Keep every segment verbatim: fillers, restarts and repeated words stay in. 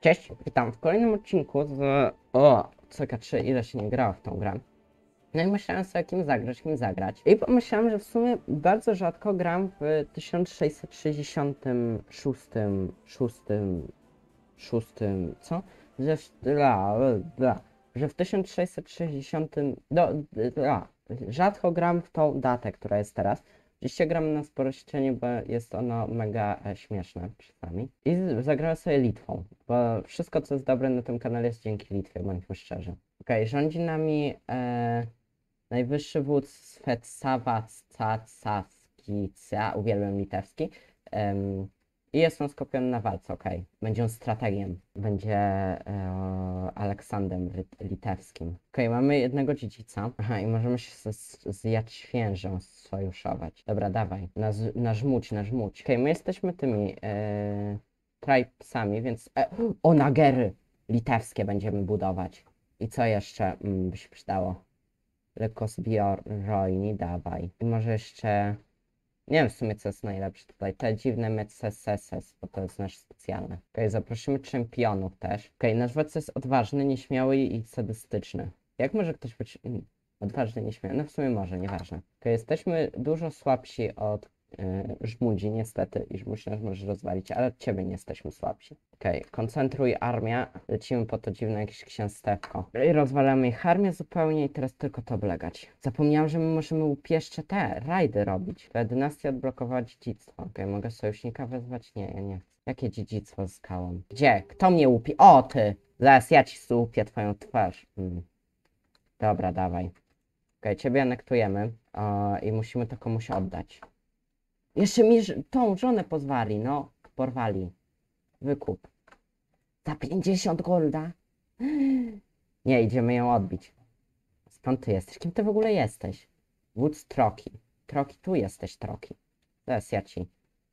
Cześć, witam w kolejnym odcinku z... O, C K trzy, ile się nie grało w tą grę. No i myślałem sobie, kim zagrać, kim zagrać. I pomyślałem, że w sumie bardzo rzadko gram w tysiąc sześćset sześćdziesiątym szóstym, szóstym, szóstym, co? Że w, la, la, że w tysiąc sześćset sześćdziesiątym, do, la, rzadko gram w tą datę, która jest teraz. Oczywiście gram na sporościenie, bo jest ono mega e, śmieszne czasami. I z- zagrałem sobie Litwą, bo wszystko co jest dobre na tym kanale jest dzięki Litwie, bądźmy szczerzy. Okej, rządzi nami e, najwyższy wódz Swetsava Cacaskica, uwielbiam litewski. Em, I jest on skupiony na walce, okej. Będzie on strategiem, będzie e, Aleksandrem Lit- Litewskim. Okej, mamy jednego dziedzica. Aha, i możemy się z, z, z Jaćwiężą sojuszować. Dobra, dawaj, na, z- na żmudź, na żmudź. Okej, my jesteśmy tymi e, tribesami, więc... E, o, nagery litewskie będziemy budować. I co jeszcze mm, by się przydało? Lekko zbiorojni, dawaj. I może jeszcze... Nie wiem w sumie co jest najlepsze tutaj. Te dziwne meceseses, bo to jest nasz specjalny. Okej, zaprosimy czempionów też. Okej, nasz władca jest odważny, nieśmiały i sadystyczny. Jak może ktoś być mm, odważny, nieśmiały? No w sumie może, nieważne. Okej, jesteśmy dużo słabsi od yy, Żmudzi, niestety. I Żmudź nas może rozwalić, ale od ciebie nie jesteśmy słabsi. Okej, koncentruj armia. Lecimy po to dziwne jakieś księstewko. I rozwalamy ich armię zupełnie i teraz tylko to oblegać. Zapomniałem, że my możemy upieszcze te rajdy robić. Ta dynastia odblokowała dziedzictwo. Okej, mogę sojusznika wezwać? Nie, ja nie chcę. Jakie dziedzictwo z skałą? Gdzie? Kto mnie łupi? O, ty! Zaraz ja ci słupię twoją twarz. Mm. Dobra, dawaj. Okej, ciebie anektujemy. O, i musimy to komuś oddać. Jeszcze mi ż- tą żonę pozwali, no. Porwali. Wykup. Za pięćdziesiąt golda? Nie, idziemy ją odbić. Skąd ty jesteś? Kim ty w ogóle jesteś? Wódz Troki. Troki, tu jesteś, Troki. Teraz ja ci.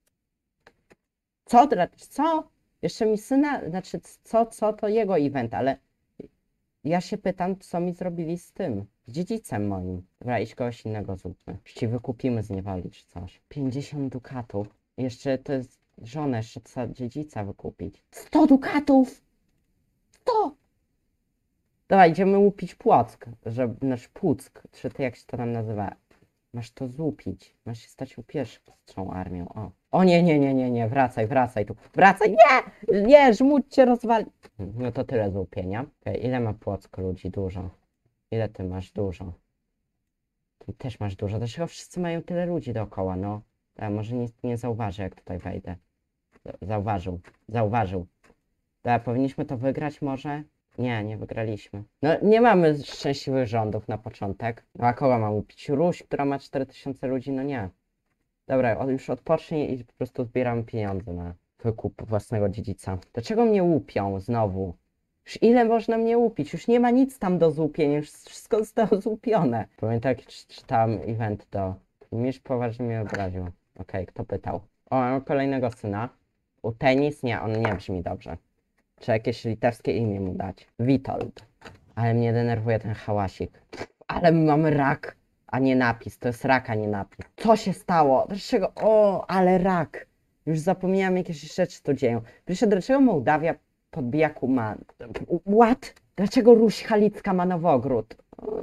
Co? Dra- Co? Jeszcze mi syna... Znaczy, co, co to jego event, ale... Ja się pytam, co mi zrobili z tym. Z dziedzicem moim. Dobra, iść kogoś innego zróbmy. Już ci wykupimy z niewoli czy coś. pięćdziesiąt dukatów. Jeszcze to jest żonę, jeszcze trzeba dziedzica wykupić. sto dukatów! sto! Dobra, idziemy łupić Płock, żeby nasz Płuck, czy ty jak się to tam nazywa? Masz to złupić, masz się stać pierwszą armią, o. O nie, nie, nie, nie, nie, wracaj, wracaj tu, wracaj, nie! Nie, żmudź cię rozwali. No to tyle złupienia. Okej, ile ma Płock ludzi? Dużo. Ile ty masz? Dużo. Ty też masz dużo, dlaczego wszyscy mają tyle ludzi dookoła, no? A może nikt nie zauważy, jak tutaj wejdę. Z- Zauważył, zauważył. Dobra, powinniśmy to wygrać może? Nie, nie wygraliśmy. No, nie mamy szczęśliwych rządów na początek. No, a kogo mam upić? Ruś, która ma cztery tysiące ludzi? No nie. Dobra, od, już odpocznij i po prostu zbieramy pieniądze na wykup własnego dziedzica. Dlaczego mnie łupią znowu? Już ile można mnie łupić? Już nie ma nic tam do złupienia, już wszystko zostało złupione. Pamiętam, jak czy- czytałem event do... Misz poważnie mnie obraził. Okej, kto pytał? O, mam kolejnego syna. U tenis? Nie, on nie brzmi dobrze. Czy jakieś litewskie imię mu dać? Witold. Ale mnie denerwuje ten hałasik. Ale my mamy rak, a nie napis. To jest rak, a nie napis. Co się stało? Dlaczego? O, ale rak. Już zapomniałem, jakieś rzeczy tu dzieją. Proszę, dlaczego Mołdawia podbija Kuma? What? Dlaczego Ruś Halicka ma Nowogród?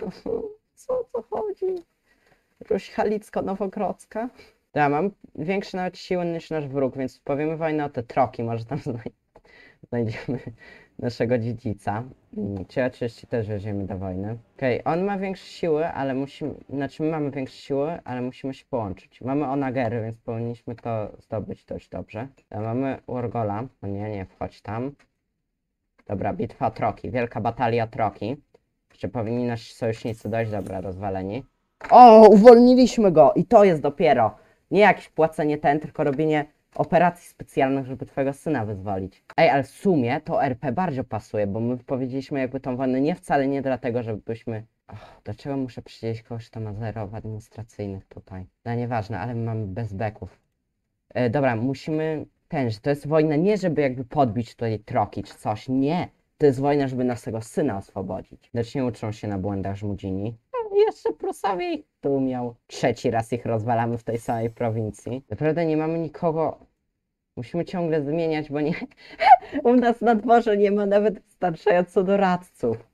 Co to chodzi? Ruś Halicko-Nowogrodzka? Ja mam większe nawet siły niż nasz wróg, więc powiemy wojnę o te troki, może tam znaj znajdziemy naszego dziedzica. Mm, Czy oczywiście też weźmiemy do wojny. Okej, on ma większe siły, ale musimy, znaczy my mamy większe siły, ale musimy się połączyć. Mamy Onagery, więc powinniśmy to zdobyć dość dobrze. A mamy Urgola. O nie, nie, wchodź tam. Dobra, bitwa Troki, wielka batalia Troki. Jeszcze powinni nasi sojusznicy dojść, dobra, rozwaleni. O, uwolniliśmy go! I to jest dopiero nie jakieś płacenie ten, tylko robienie operacji specjalnych, żeby twojego syna wyzwolić. Ej, ale w sumie to R P bardzo pasuje, bo my powiedzieliśmy jakby tą wojnę nie wcale nie dlatego, żebyśmy... Och, dlaczego muszę przydzielić kogoś, kto ma zero administracyjnych tutaj? No nieważne, ale my mamy bez beków. E, dobra, musimy... Ten, że to jest wojna nie żeby jakby podbić tutaj troki czy coś, nie. To jest wojna, żeby naszego syna oswobodzić. Lecz nie uczą się na błędach Żmudzini. Jeszcze Prusowie ich tu miał. Trzeci raz ich rozwalamy w tej samej prowincji. Naprawdę nie mamy nikogo. Musimy ciągle zmieniać, bo nie... U nas na dworze nie ma nawet wystarczająco doradców.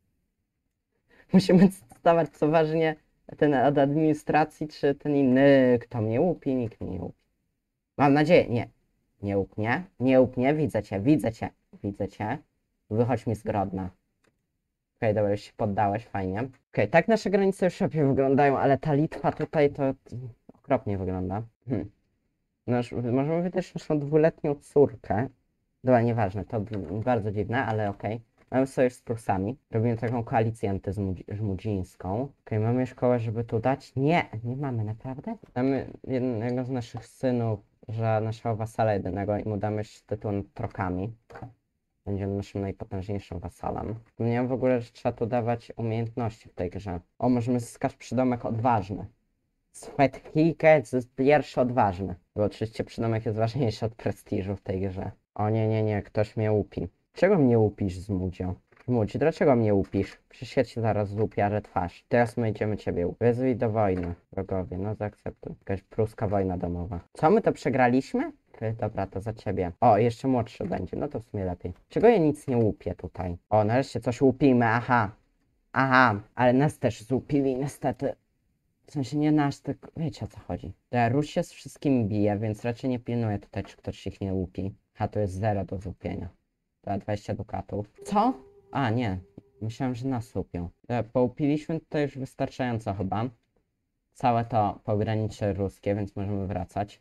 Musimy dostawać co ważnie ten od administracji, czy ten inny, kto mnie łupi, nikt mnie nie łupi. Mam nadzieję, nie. Nie łupnie, nie łupnie, widzę cię, widzę cię, widzę cię. Wychodź mi z Grodna. Okej, okay, dobra, już się poddałeś, fajnie. Okej, okay, tak nasze granice już lepiej wyglądają, ale ta Litwa tutaj to okropnie wygląda. Hmm. Nasz, możemy wydać naszą dwuletnią córkę. Dobra, nieważne, to bardzo dziwne, ale okej. Okay. Mamy sojusz z Prusami. Robimy taką koalicję antyżmudzińską. Okej, okay, mamy szkołę, żeby tu dać? Nie, nie mamy, naprawdę? Mamy jednego z naszych synów, że naszego wasala jedynego i mu damy tytuł nad Trokami. Będzie naszym najpotężniejszym wasalem. Nie wiem w ogóle, że trzeba tu dawać umiejętności w tej grze. O, możemy zyskać przydomek odważny. Sweathike to jest pierwszy odważny. Bo oczywiście przydomek jest ważniejszy od prestiżu w tej grze. O nie, nie, nie, ktoś mnie łupi. Czego mnie łupisz, Zmudzio? Zmudź, dlaczego mnie łupisz? Przecież ja ci zaraz złupiarę twarz. Teraz my idziemy ciebie łupić. Wyzwij do wojny, wrogowie, no zaakceptuj. Jakaś pruska wojna domowa. Co, my to przegraliśmy? Ty, dobra, to za ciebie. O, jeszcze młodszy będzie, no to w sumie lepiej. Czego ja nic nie łupię tutaj? O, nareszcie coś łupimy, aha. Aha, ale nas też złupili niestety. W sensie nie nasz, tylko wiecie o co chodzi. Ruś się z wszystkimi bije, więc raczej nie pilnuję tutaj, czy ktoś ich nie łupi. A to jest zero do złupienia. To dwadzieścia dukatów. Co? A, nie. Myślałem, że nas łupią. Połupiliśmy tutaj już wystarczająco chyba. Całe to pogranicze ruskie, więc możemy wracać.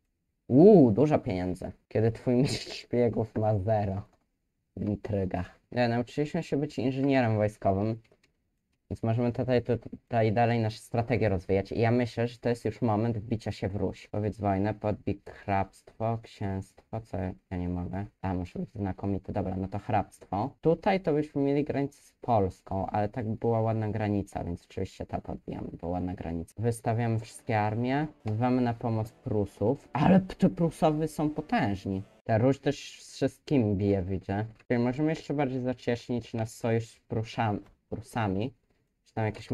Uuu, dużo pieniędzy. Kiedy twój mistrz szpiegów ma zero. W intrygach. Nie, nauczyliśmy się być inżynierem wojskowym. Więc możemy tutaj, tutaj dalej nasze strategie rozwijać. I ja myślę, że to jest już moment wbicia się w Ruś. Powiedz wojnę, podbij hrabstwo, księstwo, co ja nie mogę. A, muszę być znakomity. Dobra, no to hrabstwo. Tutaj to byśmy mieli granicę z Polską, ale tak by była ładna granica, więc oczywiście ta podbijamy, bo ładna granica. Wystawiamy wszystkie armie, wzywamy na pomoc Prusów, ale te Prusowie są potężni. Ta Ruś też z wszystkimi bije, widzę. Czyli możemy jeszcze bardziej zacieśnić nasz sojusz z Pruszami, Prusami. Czy tam jakieś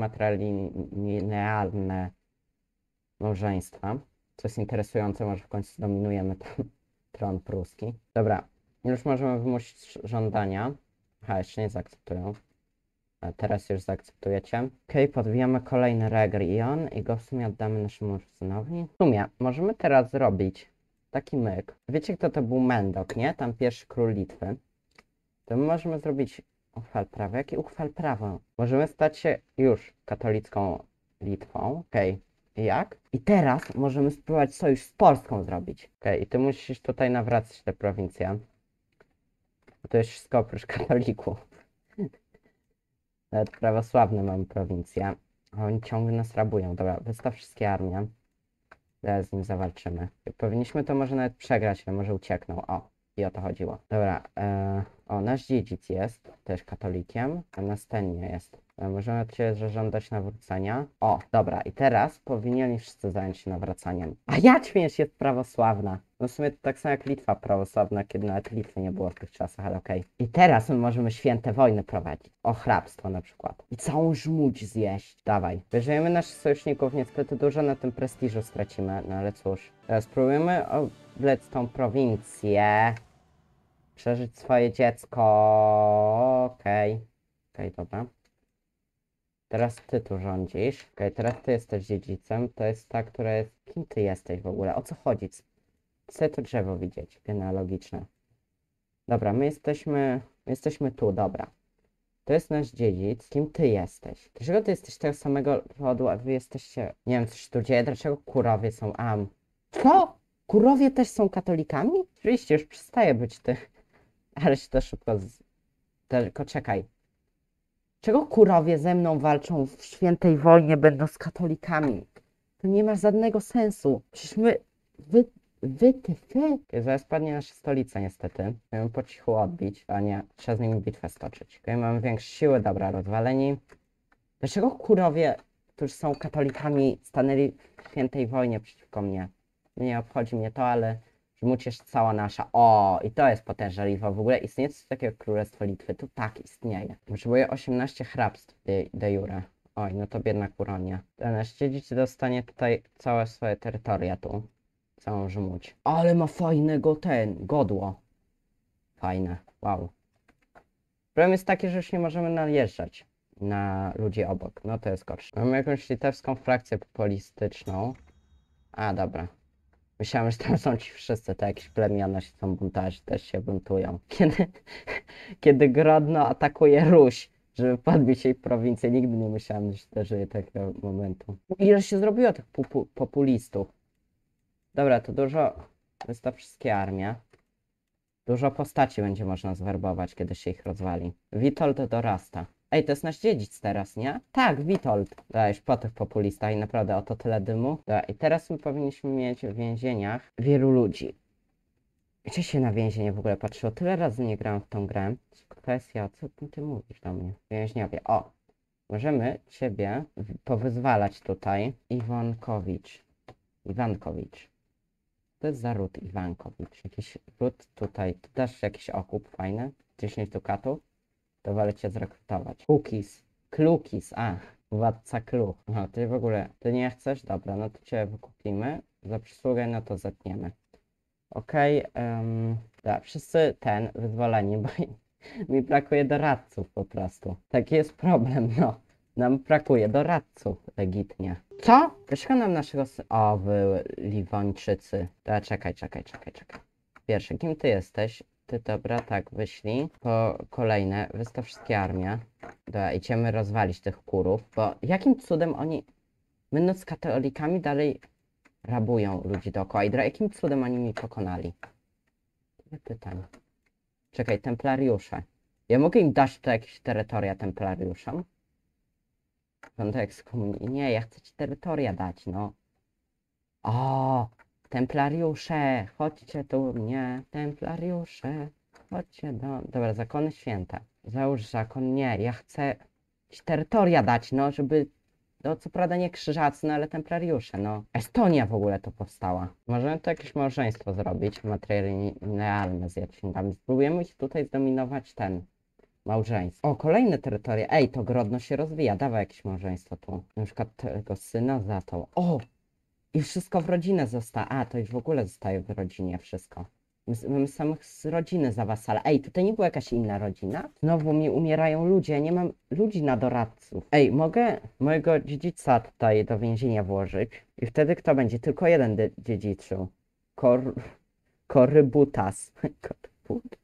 matrilinearne małżeństwa. Co jest interesujące, może w końcu zdominujemy ten tron pruski. Dobra, już możemy wymusić żądania. Aha, jeszcze nie zaakceptują. A teraz już zaakceptujecie. Okej, okay, podbijamy kolejny region i go w sumie oddamy naszemu synowi. W sumie możemy teraz zrobić taki myk. Wiecie, kto to był Mendok, nie? Tam pierwszy król Litwy. To my możemy zrobić uchwal prawo. Jaki uchwal prawo? Możemy stać się już katolicką Litwą. Okej. Okay. Jak? I teraz możemy spróbować sojusz z Polską zrobić. Okej, okay. I ty musisz tutaj nawracać te prowincje. To jest wszystko oprócz katolików. Nawet prawosławne mamy prowincje. A oni ciągle nas rabują. Dobra, wystaw wszystkie armie. Teraz z nim zawalczymy. Jak powinniśmy to może nawet przegrać, ale może uciekną. O, i o to chodziło. Dobra, e, o, nasz dziedzic jest też katolikiem, a nas ten nie jest. E, możemy od ciebie zażądać nawrócenia. O, dobra, i teraz powinni wszyscy zająć się nawracaniem. A Jaćmierz jest prawosławna. No w sumie to tak samo jak Litwa prawosławna, kiedy nawet Litwy nie było w tych czasach, ale okej. Okay. I teraz my możemy święte wojny prowadzić. O hrabstwo na przykład. I całą żmudź zjeść. Dawaj. Bierzemy naszych sojuszników, niestety dużo na tym prestiżu stracimy, no ale cóż. Teraz spróbujemy oblec tą prowincję. Przeżyć swoje dziecko. Okej. Okay. Okej, okay, dobra. Teraz ty tu rządzisz. Okej, okay, teraz ty jesteś dziedzicem. To jest ta, która jest... Kim ty jesteś w ogóle? O co chodzi? Chcę to drzewo widzieć. Genealogiczne. Dobra, my jesteśmy... My jesteśmy tu, dobra. To jest nasz dziedzic. Kim ty jesteś? Dlaczego ty jesteś tego samego rodu, a wy jesteście... Nie wiem, co się tu dzieje. Dlaczego kurowie są... Am. Co? Kurowie też są katolikami? Oczywiście, już przestaje być ty. Ale się to szybko... Z... Tylko czekaj. Czego kurowie ze mną walczą w świętej wojnie, będąc katolikami? To nie ma żadnego sensu. Przecież my... Wy... Wy, ty, ty. Zaraz padnie nasza stolica niestety. Musimy po cichu odbić, a nie trzeba z nimi bitwę stoczyć. Okay, mamy większe siły, dobra, rozwaleni. Dlaczego kurowie, którzy są katolikami, stanęli w świętej wojnie przeciwko mnie? Nie obchodzi mnie to, ale żmudź jest cała nasza. O, i to jest potężna Litwa. W ogóle istnieje coś takiego jak Królestwo Litwy? Tu tak istnieje. Potrzebuję osiemnaście hrabstw de, de jure. Oj, no to biedna Kuronia. Nasz dziedzic dostanie tutaj całe swoje terytoria tu. Całą żmudź. Ale ma fajnego ten, godło. Fajne. Wow. Problem jest taki, że już nie możemy najeżdżać na ludzi obok. No to jest gorsze. Mamy jakąś litewską frakcję populistyczną. A, dobra. Myślałem, że tam są ci wszyscy, te jakieś plemiona się są buntarzy, też się buntują. Kiedy, kiedy Grodno atakuje Ruś, żeby podbić jej prowincję, nigdy nie myślałem, że dożyję takiego momentu. Ile się zrobiło tych pupu, populistów? Dobra, to dużo... Jest to wszystkie armie. Dużo postaci będzie można zwerbować, kiedy się ich rozwali. Witold dorasta. Ej, to jest nasz dziedzic teraz, nie? Tak, Witold. Dobra, już po tych populistach i naprawdę oto tyle dymu. Dobra, i teraz my powinniśmy mieć w więzieniach wielu ludzi. Gdzie się na więzienie w ogóle patrzyło? Tyle razy nie grałem w tą grę. Kwestia, co ty, ty mówisz do mnie? Więźniowie. O! Możemy ciebie w- powyzwalać tutaj. Iwankowicz. Iwankowicz. To jest za ród Iwankowicz. Jakiś ród tutaj. Tu też jakiś okup fajny. dziesięć dukatów. To wolę cię zrekrutować. Cookies. Klukis. A, władca kluch. No, ty w ogóle, ty nie chcesz? Dobra, no to cię wykupimy. Za przysługę, no to zetniemy. Okej, um, dobra, wszyscy ten, wyzwoleni, bo mi brakuje doradców po prostu. Taki jest problem, no. Nam brakuje doradców, legitnie. Co? Dlaczego nam naszego sy- O, wy Liwończycy. Dobra, czekaj, czekaj, czekaj, czekaj. Pierwszy, kim ty jesteś? Ty, dobra, tak, wyślij. Po kolejne, wystaw wszystkie armie. Dobra, idziemy rozwalić tych kurów, bo jakim cudem oni, będąc katolikami, dalej rabują ludzi dookoła. I dra- jakim cudem oni mi pokonali? Tyle pytań. Czekaj, templariusze. Ja mogę im dać tu jakieś terytoria templariuszom? Kontekst komunii. Nie, ja chcę ci terytoria dać, no. O, templariusze, chodźcie tu mnie, templariusze, chodźcie do... Dobra, zakony święte. Załóż zakon, nie, ja chcę ci terytoria dać, no, żeby... No, co prawda nie krzyżacy, no, ale templariusze, no. Estonia w ogóle to powstała. Możemy tu jakieś małżeństwo zrobić, matrilinealne z Jadwingami. Spróbujemy ich tutaj zdominować ten... Małżeństwo. O, kolejne terytoria. Ej, to Grodno się rozwija. Dawaj jakieś małżeństwo tu. Na przykład tego syna za tą. O! I wszystko w rodzinę zostaje. A, to już w ogóle zostaje w rodzinie wszystko. My, my samych z rodziny za wasala. Ej, tutaj nie była jakaś inna rodzina? Znowu mi umierają ludzie. Ja nie mam ludzi na doradców. Ej, mogę mojego dziedzica tutaj do więzienia włożyć. I wtedy kto będzie? Tylko jeden dzie- dziedziczył. Kor... Korybutas. Korybutas.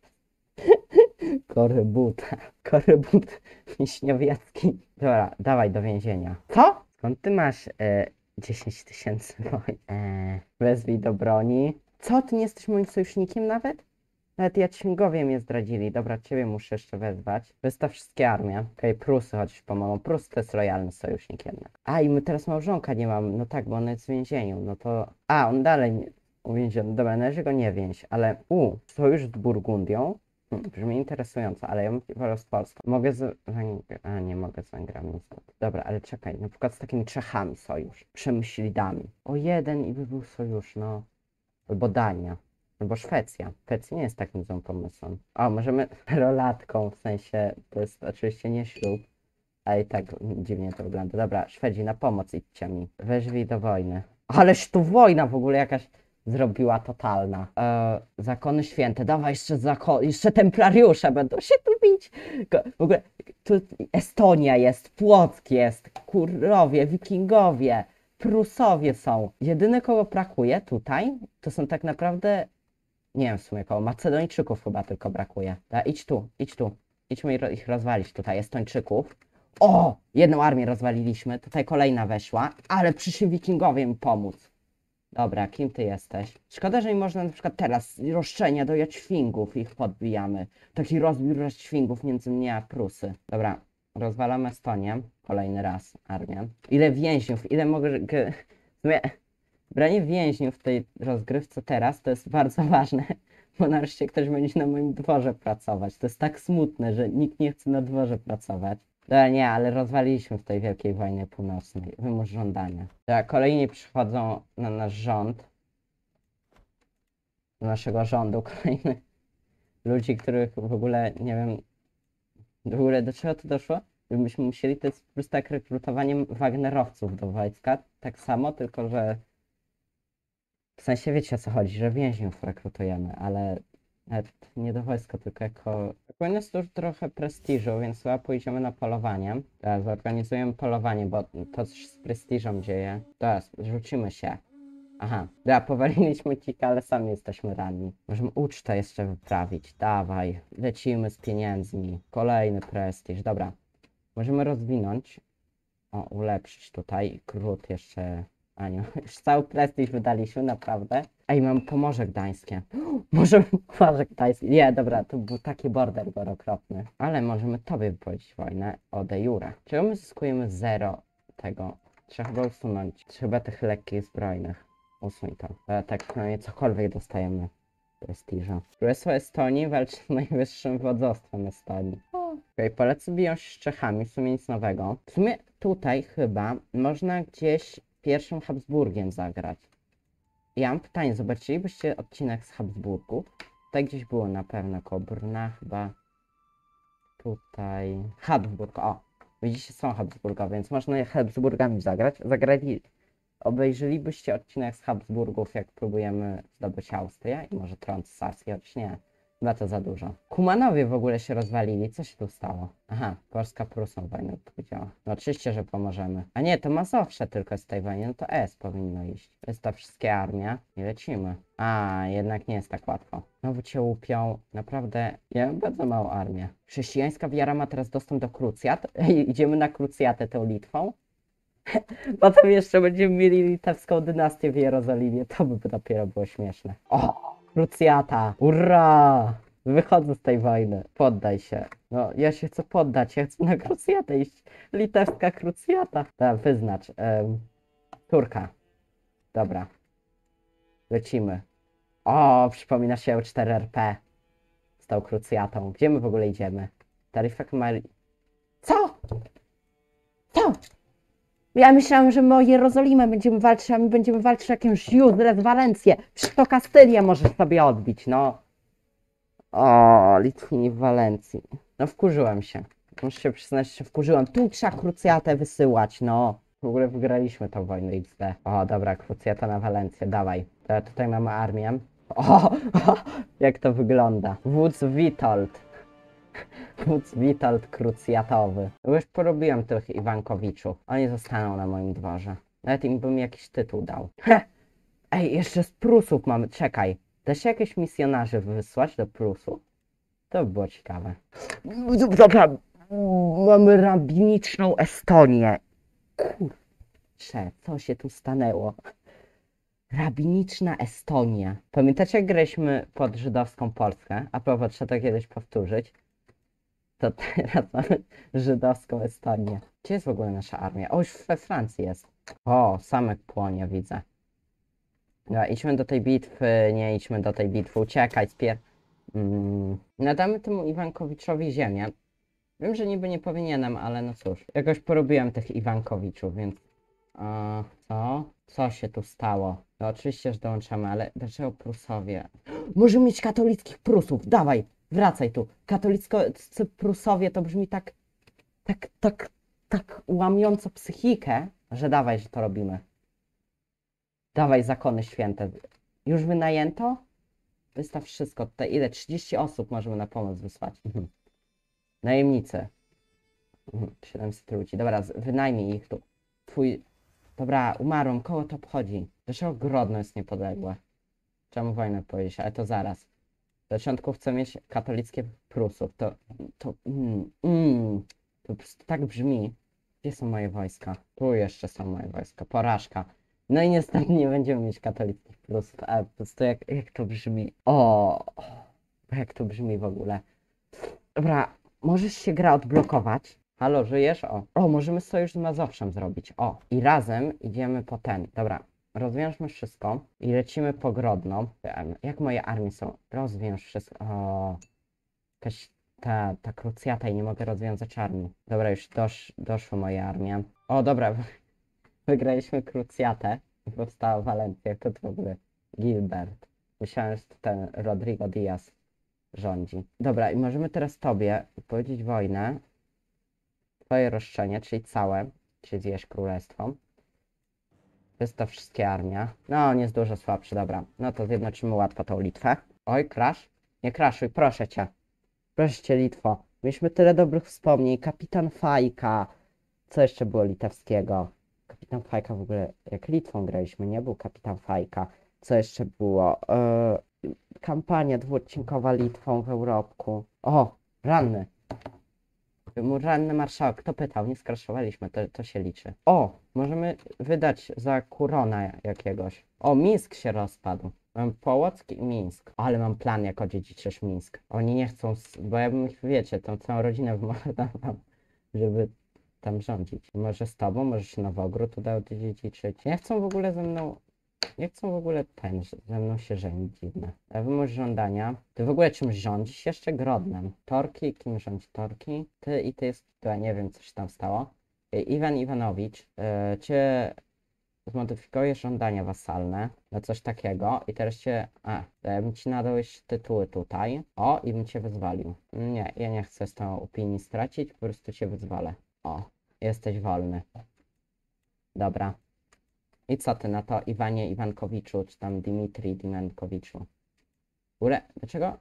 Korybuta. Korybut Wiśniowiecki. Dobra, dawaj do więzienia. Co? Skąd ty masz e, dziesięć tysięcy wojny? E, wezwij do broni. Co? Ty nie jesteś moim sojusznikiem nawet? Nawet Jadwingowie mnie zdradzili. Dobra, ciebie muszę jeszcze wezwać. Wystaw wszystkie armie. Okej, okay, Prusy chociaż pomogą. Prusy to jest lojalny sojusznik jednak. A, i my teraz małżonka nie mam. No tak, bo on jest w więzieniu. No to... A, on dalej nie... uwięziony. Dobra, należy go nie więź, ale... U, sojusz z Burgundią. Hmm, brzmi interesująco, ale ja bym wolał z Polską. Mogę z Węg... A, nie mogę z Węgrami niestety. Dobra, ale czekaj, na przykład z takimi Czechami sojusz. Przemyślidami. O jeden i by był sojusz, no. Albo Dania. Albo Szwecja. Szwecja nie jest takim złym pomysłem. O, możemy rolatką, w sensie, to jest oczywiście nie ślub, ale i tak dziwnie to wygląda. Dobra, Szwedzi, na pomoc idźcie mi. Weźwij do wojny. Ależ tu wojna w ogóle jakaś zrobiła totalna. E, zakony święte, dawaj jeszcze zakon, jeszcze templariusze będą się tu bić. Ko- W ogóle tu Estonia jest, Płock jest, Kurowie, Wikingowie, Prusowie są. Jedyne kogo brakuje tutaj, to są tak naprawdę, nie wiem w sumie koło, Macedończyków chyba tylko brakuje. Da, idź tu, idź tu, idźmy ich ro- ich rozwalić tutaj, Estończyków. O! Jedną armię rozwaliliśmy, tutaj kolejna weszła, ale przyszli Wikingowie mi pomóc. Dobra, kim ty jesteś? Szkoda, że nie można na przykład teraz roszczenia do Jadźwingów, ich podbijamy. Taki rozbiór Jadźwingów między mnie a Prusy. Dobra, rozwalamy Estonię. Kolejny raz armię. Ile więźniów, ile mogę... g- W sumie, branie więźniów w tej rozgrywce teraz to jest bardzo ważne, bo nareszcie ktoś będzie na moim dworze pracować. To jest tak smutne, że nikt nie chce na dworze pracować. Dobra, nie, ale rozwaliliśmy w tej Wielkiej Wojnie Północnej. Wymusz żądania. Dobra, kolejni przychodzą na nasz rząd. Do naszego rządu kolejnych ludzi, których w ogóle nie wiem, w ogóle do czego to doszło? Gdybyśmy musieli, to jest po prostu tak rekrutowaniem Wagnerowców do wojska. Tak samo, tylko że w sensie wiecie o co chodzi, że więźniów rekrutujemy, ale Nawet nie do wojska, tylko jako... Powinno jest już trochę prestiżu, więc chyba pójdziemy na polowanie. Teraz zorganizujemy polowanie, bo to coś z prestiżem dzieje. Teraz rzucimy się. Aha, da, powaliliśmy kika, ale sami jesteśmy ranni. Możemy ucztę jeszcze wyprawić. Dawaj, lecimy z pieniędzmi. Kolejny prestiż, dobra. Możemy rozwinąć. O, ulepszyć tutaj. Krót jeszcze... A nie, już cały prestiż wydaliśmy, naprawdę. Ej, mam Pomorze Gdańskie. Możemy Pomorze Gdańskie. Nie, dobra, to był taki border okropny. Ale możemy tobie wypowiedzieć wojnę o de jure. Czego my zyskujemy zero tego? Trzeba chyba usunąć. Trzeba tych lekkich zbrojnych. Usuń to. Ale tak, no nie cokolwiek dostajemy prestiża. Królestwo Estonii walczy z najwyższym wodzostwem Estonii. Okej, okay, Polacy biją się z Czechami, w sumie nic nowego. W sumie tutaj chyba można gdzieś pierwszym Habsburgiem zagrać. Ja mam pytanie, zobaczylibyście odcinek z Habsburgów? Tutaj gdzieś było na pewno, koło Brna chyba. Tutaj... Habsburg, o! Widzicie, są Habsburgowie, więc można Habsburgami zagrać. Zagrali... Obejrzelibyście odcinek z Habsburgów, jak próbujemy zdobyć Austrię i może tron cesarski, choć nie. Chyba to za dużo. Kumanowie w ogóle się rozwalili. Co się tu stało? Aha, Polska Prusą wojnę odpowiedziała. No oczywiście, że pomożemy. A nie, to Mazowsze tylko z tej wojny. No to S powinno iść. To jest to wszystkie armie. I lecimy. A, jednak nie jest tak łatwo. Znowu cię łupią. Naprawdę, ja mam bardzo małą armię. Chrześcijańska wiara ma teraz dostęp do krucjat. Ej, idziemy na krucjatę tą Litwą. Potem jeszcze będziemy mieli litewską dynastię w Jerozolimie. To by dopiero było śmieszne. O! Krucjata! Ura! Wychodzę z tej wojny. Poddaj się. No, ja się chcę poddać. Ja chcę na krucjatę iść. Litewska krucjata. Tak, wyznacz. Um, Turka. Dobra. Lecimy. O, przypomina się cztery R P. Z tą krucjatą. Gdzie my w ogóle idziemy? Taryfek Mari... Co? Co? Ja myślałam, że my o Jerozolimę będziemy walczyć, a my będziemy walczyć o jakąś useless Walencję. Przecież to Kastylię możesz sobie odbić, no. O, Litwini w Walencji. No wkurzyłem się. Muszę się przyznać, że się wkurzyłem. Tu trzeba krucjatę wysyłać, no. W ogóle wygraliśmy tą wojnę X D. O, dobra, krucjata na Walencję, dawaj. To tutaj mamy armię. O, o, jak to wygląda. Wódz Witold. Wódz Witold krucjatowy. Już porobiłem tych Iwankowiczów. Oni zostaną na moim dworze. Nawet im bym jakiś tytuł dał. Heh. Ej, jeszcze z Prusów mamy. Czekaj. Da się jakieś misjonarzy wysłać do Prusów? To by było ciekawe. Dobra. Mamy rabiniczną Estonię. Kurczę, co się tu stanęło? Rabiniczna Estonia. Pamiętacie, jak graliśmy pod żydowską Polskę? A propos, trzeba to kiedyś powtórzyć. To teraz mamy żydowską Estonię. Gdzie jest w ogóle nasza armia? O, już we Francji jest. O, Samek płonie, widzę. No, idźmy do tej bitwy, nie idźmy do tej bitwy, uciekaj, spier... Mm. Nadamy temu Iwankowiczowi ziemię. Wiem, że niby nie powinienem, ale no cóż. Jakoś porobiłem tych Iwankowiczów, więc... A, co? Co się tu stało? No oczywiście, że dołączamy, ale dlaczego Prusowie? Możemy mieć katolickich Prusów, dawaj! Wracaj tu. Katoliccy Prusowie to brzmi tak, tak, tak, tak łamiąco psychikę, że dawaj, że to robimy. Dawaj, zakony święte. Już wynajęto? Wystaw wszystko tutaj. Ile? trzydzieści osób możemy na pomoc wysłać. Mhm. Najemnicy. Mhm. siedemset ludzi. Dobra, wynajmij ich tu. Twój... Dobra, umarłem. Kogo to obchodzi? Dlaczego Grodno jest niepodległe? Czemu wojnę powiedzieć? Ale to zaraz. Do początku chcę mieć katolickie Prusów. To, to, mm, mm, to po prostu tak brzmi. Gdzie są moje wojska? Tu jeszcze są moje wojska. Porażka. No i niestety nie będziemy mieć katolickich Prusów, ale po prostu jak, jak to brzmi. O, jak to brzmi w ogóle. Dobra, możesz się gra odblokować. Halo, żyjesz? O, o, możemy sojusz z Mazowszem zrobić. O, i razem idziemy po ten. Dobra. Rozwiążmy wszystko i lecimy po Grodno. Jak moje armie są? Rozwiąż wszystko. O, jakaś ta, ta krucjata i nie mogę rozwiązać armii. Dobra, już dosz, doszły moje armie. O, dobra. Wygraliśmy krucjatę i powstała Walencja. To w ogóle Gilbert. Myślałem, że to ten Rodrigo Diaz rządzi. Dobra, i możemy teraz tobie powiedzieć wojnę. Twoje roszczenie, czyli całe, czy zjesz królestwo. Jest to wszystkie armia. No, on jest dużo słabszy, dobra. No to zjednoczymy łatwo tą Litwę. Oj, crash. Nie kraszuj, proszę cię. Proszę cię, Litwo. Mieliśmy tyle dobrych wspomnień. Kapitan Fajka. Co jeszcze było litewskiego? Kapitan Fajka w ogóle, jak Litwą graliśmy, nie był Kapitan Fajka. Co jeszcze było? Yy, kampania dwuodcinkowa Litwą w Europku. O, ranny. Mu ranny marszałek. Kto pytał? Nie skraszowaliśmy, to, to się liczy. O, możemy wydać za Kurona jakiegoś. O, Mińsk się rozpadł. Mam Połock i Mińsk. Ale mam plan, jak odziedziczysz Mińsk. Oni nie chcą, s- bo ja bym ich, wiecie, tą całą rodzinę wymordował, żeby tam rządzić. Może z tobą, może się Nowogród uda odziedziczyć. Nie chcą w ogóle ze mną, nie chcą w ogóle ten, że- ze mną się żenić, dziwne. A wymusz żądania. Ty w ogóle czymś rządzisz? Jeszcze Grodnem. Torki, kim rządzi Torki? Ty i ty jest, to ja nie wiem, co się tam stało. I- Iwan Iwanowicz, yy, czy zmodyfikujesz żądania wasalne na coś takiego i teraz cię, a, to ja bym ci nadał jeszcze tytuły tutaj, o, i bym cię wyzwalił. Nie, ja nie chcę z tą opinii stracić, po prostu cię wyzwalę. O, jesteś wolny. Dobra. I co ty na to, Iwanie Iwankowiczu, czy tam Dimitri Dimankowiczu? Ure, dlaczego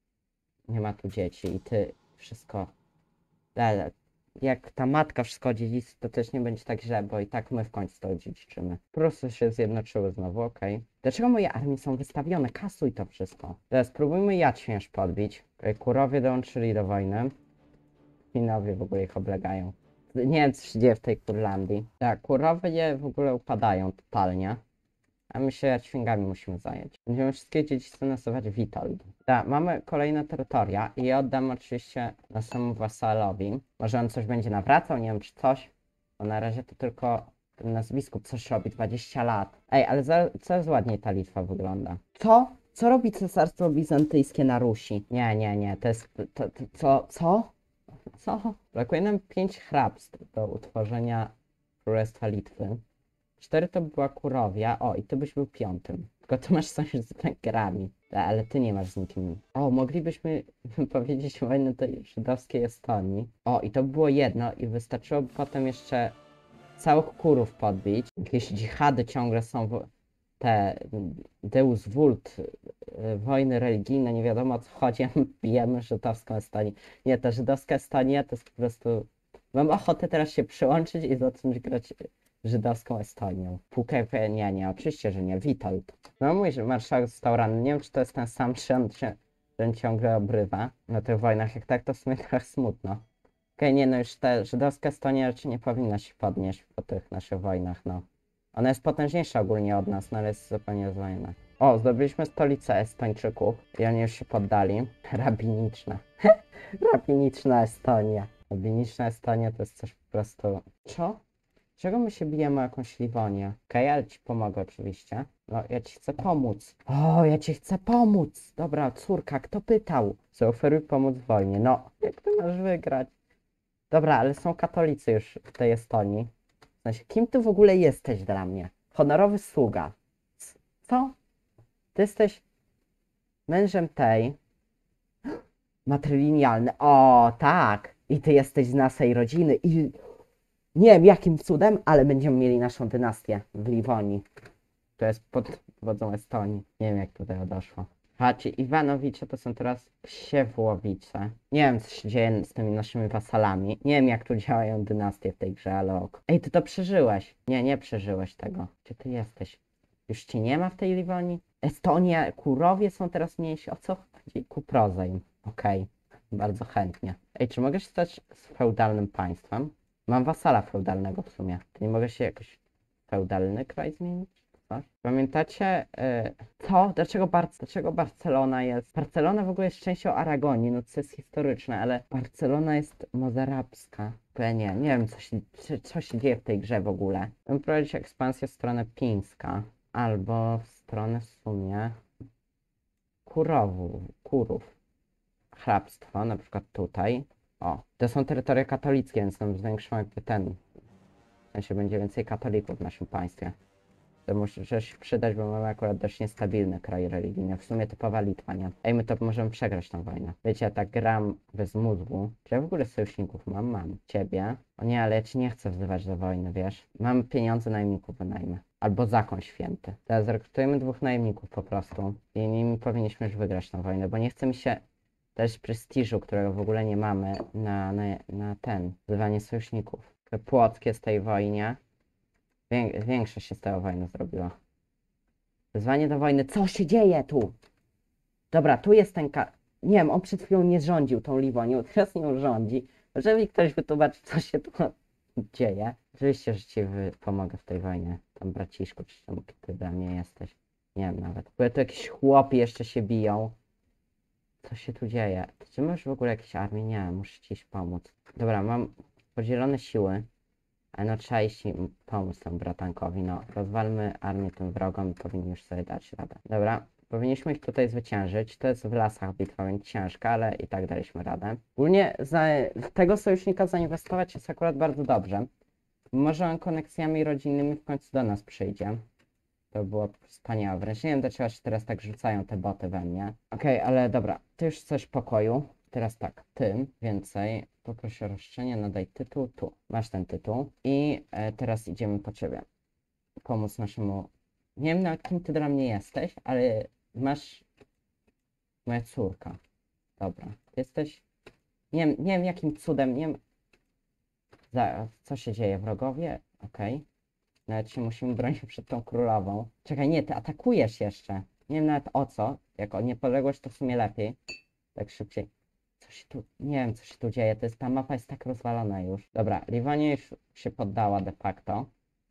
nie ma tu dzieci i ty wszystko... Ale jak ta matka wszystko odziedziczy, to też nie będzie tak źle, bo i tak my w końcu to odziedziczymy. Po prostu się zjednoczyły znowu, okej. Dlaczego moje armie są wystawione? Kasuj to wszystko. Teraz spróbujmy Jadźwierz podbić. Okej, Kurowie dołączyli do wojny. Finowie w ogóle ich oblegają. Nie wiem, co się dzieje w tej Kurlandii. Tak, Kurowie w ogóle upadają totalnie. A my się Jadźwingami musimy zająć. Będziemy wszystkie dziedzictwo nazywać Witold. Tak, mamy kolejne terytoria i je oddam oczywiście naszemu wasalowi. Może on coś będzie nawracał, nie wiem czy coś. Bo na razie to tylko ten nasz biskup coś robi, dwadzieścia lat. Ej, ale za, coraz ładniej ta Litwa wygląda. Co? Co robi Cesarstwo Bizantyjskie na Rusi? Nie, nie, nie, to jest... To, to, co? Co? Co? Brakuje nam pięć hrabstw do utworzenia Królestwa Litwy. Cztery to była Kurowia. O, i ty byś był piątym. Tylko ty masz sojusz z Węgrami. Ta, ale ty nie masz z nikim. O, moglibyśmy powiedzieć wojnę tej żydowskiej Estonii. O, i to było jedno i wystarczyłoby potem jeszcze całych Kurów podbić. Jakieś dżihady ciągle są w... te Deus Vult, y, wojny religijne, nie wiadomo o co chodzi, a my bijemy żydowską Estonię. Nie, ta żydowska Estonia to jest po prostu... Mam ochotę teraz się przyłączyć i zacząć grać żydowską Estonią. Pukę, nie, nie, oczywiście, że nie, Witold. No mój że marszałek został ranny, nie wiem czy to jest ten sam, czy on, czy on ciągle obrywa na tych wojnach, jak tak to w sumie trochę smutno. Okej, nie no, już ta żydowska Estonia raczej nie powinna się podnieść po tych naszych wojnach, no. Ona jest potężniejsza ogólnie od nas, no ale jest zupełnie rozwojona. O, zdobyliśmy stolicę Estończyków i oni już się poddali. Rabiniczna. Rabiniczna Estonia. Rabiniczna Estonia to jest coś po prostu... Co? Czego my się bijemy o jakąś Liwonię? Okej, ale ci pomogę oczywiście. No, ja ci chcę pomóc. O, ja ci chcę pomóc. Dobra, córka, kto pytał? Zaoferuj pomóc w wojnie. No, jak ty masz wygrać? Dobra, ale są katolicy już w tej Estonii. W sensie, kim ty w ogóle jesteś dla mnie? Honorowy sługa. C- Co? Ty jesteś mężem tej. Matrylinialny. O, tak. I ty jesteś z naszej rodziny. I nie wiem jakim cudem, ale będziemy mieli naszą dynastię w Liwonii. To jest pod wodzą Estonii. Nie wiem jak tutaj doszło. Patrzcie, Iwanowicze to są teraz Ksiewłowice. Nie wiem co się dzieje z tymi naszymi wasalami. Nie wiem jak tu działają dynastie w tej grze, ale ok. Ej, ty to przeżyłeś. Nie, nie przeżyłeś tego. Gdzie ty jesteś? Już cię nie ma w tej Liwonii? Estonia, Kurowie są teraz mniejsi. O co chodzi? Kuprozejm. Okej. Bardzo chętnie. Ej, czy mogę się stać z feudalnym państwem? Mam wasala feudalnego w sumie. To nie mogę się jakoś feudalny kraj zmienić? Coś? Pamiętacie, y, co? Dlaczego, Bar dlaczego Barcelona jest... Barcelona w ogóle jest częścią Aragonii, no co jest historyczne, ale Barcelona jest mozarabska. Bo ja nie, nie wiem, co się, co się dzieje w tej grze w ogóle. Chcę prowadzić ekspansję w stronę Pińska, albo w stronę w sumie Kurowu, Kurów. Hrabstwo, na przykład tutaj. O, to są terytoria katolickie, więc nam zwiększą jakby ten... W sensie będzie więcej katolików w naszym państwie. To może się przydać, bo mamy akurat dość niestabilny kraj religijny. W sumie typowa Litwa, nie? Ej, my to możemy przegrać tą wojnę. Wiecie, ja tak gram bez mózgu. Czy ja w ogóle sojuszników mam? Mam. Ciebie. O nie, ale ja ci nie chcę wzywać do wojny, wiesz? Mam pieniądze, najemników wynajmę. Albo zakon święty. Teraz rekrutujemy dwóch najemników po prostu. I nimi powinniśmy już wygrać tę wojnę, bo nie chce mi się też prestiżu, którego w ogóle nie mamy na, na, na ten, wzywanie sojuszników. Płockie z tej wojnie. Wię, większa się z tej wojny zrobiła. Wezwanie do wojny. Co się dzieje tu? Dobra, tu jest ten ka... Nie wiem, on przed chwilą nie rządził tą Liwonią, teraz nią rządzi. Może mi ktoś wytłumaczy, co się tu dzieje. Oczywiście, że ci wy- pomogę w tej wojnie. Tam braciszku, czy tam ty dla mnie jesteś. Nie wiem nawet. Bo tu jakieś chłopy jeszcze się biją. Co się tu dzieje? Czy masz w ogóle jakieś armię? Nie, muszę ci iść pomóc. Dobra, mam podzielone siły. Ale no trzeba iść im pomóc temu bratankowi. No, rozwalmy armię tym wrogom i powinni już sobie dać radę. Dobra, powinniśmy ich tutaj zwyciężyć. To jest w lasach bitwa, więc ciężka, ale i tak daliśmy radę. Ogólnie za, w tego sojusznika zainwestować jest akurat bardzo dobrze. Może on koneksjami rodzinnymi w końcu do nas przyjdzie. To było wspaniałe. Wręcz nie wiem, dlaczego się teraz tak rzucają te boty we mnie. Okej, okay, ale dobra. Ty już chcesz pokoju. Teraz tak, ty więcej. Poproszę o roszczenie, nadaj tytuł tu. Masz ten tytuł. I e, teraz idziemy po ciebie. Pomóc naszemu... Nie wiem nawet kim ty dla mnie jesteś, ale masz... Moja córka. Dobra. Ty jesteś... Nie wiem, nie wiem jakim cudem, nie wiem... Za... Co się dzieje? Wrogowie? Okej. Okay. Nawet się musimy bronić przed tą królową. Czekaj, nie, ty atakujesz jeszcze. Nie wiem nawet o co. Jak o niepodległość to w sumie lepiej. Tak szybciej. Co się tu... Nie wiem co się tu dzieje. To jest, ta mapa jest tak rozwalona już. Dobra, Liwonia już się poddała de facto.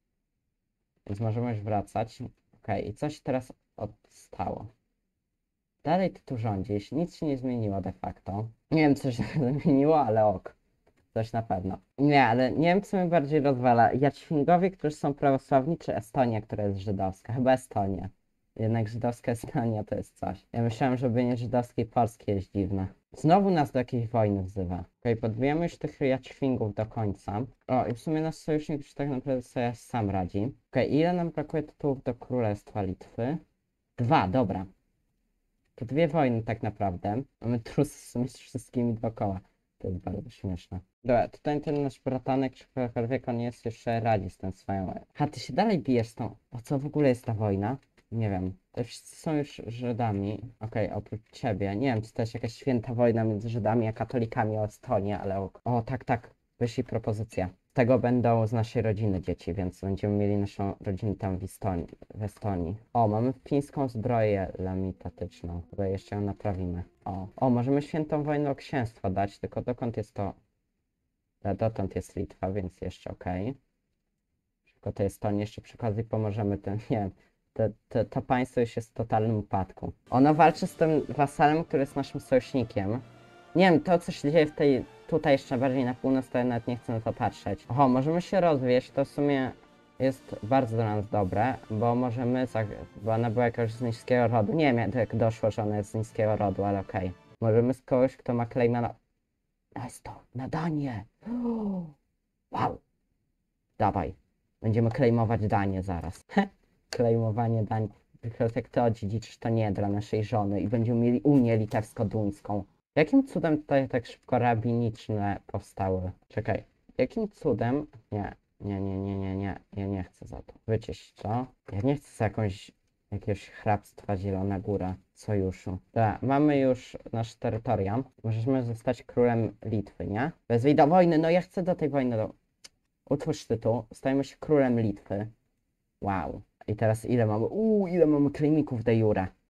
Więc możemy już wracać. Okej, i coś teraz odstało. Dalej ty tu rządzisz. Nic się nie zmieniło de facto. Nie wiem co się zmieniło, ale ok. Coś na pewno. Nie, ale nie wiem, co mnie bardziej rozwala. Jaćwingowie, którzy są prawosławni, czy Estonia, która jest żydowska? Chyba Estonia. Jednak żydowska Estonia to jest coś. Ja myślałem, że bycie żydowskiej Polski jest dziwne. Znowu nas do jakiejś wojny wzywa. Okej, okay, podbijamy już tych Jaćwingów do końca. O, i w sumie nasz sojusznik już tak naprawdę sobie sam radzi. Okej, okay, ile nam brakuje tytułów do Królestwa Litwy? Dwa, dobra. To dwie wojny tak naprawdę. Mamy trus w sumie z wszystkimi dookoła. To jest bardzo śmieszne. Dobra, tutaj ten nasz bratanek, czy ktokolwiek on jest, jeszcze radzi z tą swoją... Ha, ty się dalej bijesz z tą... O co w ogóle jest ta wojna? Nie wiem. To wszyscy są już Żydami. Okej, okay, oprócz ciebie. Nie wiem, czy to jest jakaś święta wojna między Żydami a katolikami o Estonię, ale... O, o tak, tak. Wyszli propozycje. Z tego będą z naszej rodziny dzieci, więc będziemy mieli naszą rodzinę tam w Estonii. W Estonii. O, mamy fińską zbroję lamitatyczną. Chyba jeszcze ją naprawimy. O, o, możemy świętą wojnę o księstwo dać, tylko dokąd jest to? Dotąd jest Litwa, więc jeszcze okej. Okay. Tylko to jest to, jeszcze przy okazji pomożemy tym, nie wiem, to, to, to państwo już jest w totalnym upadku. Ono walczy z tym wasalem, który jest naszym sojusznikiem. Nie wiem, to co się dzieje w tej, tutaj jeszcze bardziej na północ, to ja nawet nie chcę na to patrzeć. Oho, możemy się rozwieść, to w sumie jest bardzo dla nas dobre, bo możemy, bo ona była jakoś z niskiego rodu. Nie wiem jak doszło, że ona jest z niskiego rodu, ale okej. Okay. Możemy z kogoś, kto ma claima na... Jest to, nadanie! Wow! Dawaj. Będziemy claimować danie zaraz. Claimowanie dań. Tylko jak to odziedziczysz, to nie dla naszej żony i będziemy mieli Unię Litewsko-Duńską. Jakim cudem tutaj tak szybko rabiniczne powstały? Czekaj. Jakim cudem... Nie. Nie, nie, nie, nie, nie. Ja nie chcę za to. Wyczyść to. Ja nie chcę za jakąś... jakiegoś hrabstwa Zielona Góra sojuszu. Dobra, mamy już nasze terytoria. Możemy zostać królem Litwy, nie? Wezwij do wojny, no ja chcę do tej wojny. Do... Utwórz tytuł. Stajemy się królem Litwy. Wow. I teraz ile mamy? Uuu, ile mamy klejmików de jure.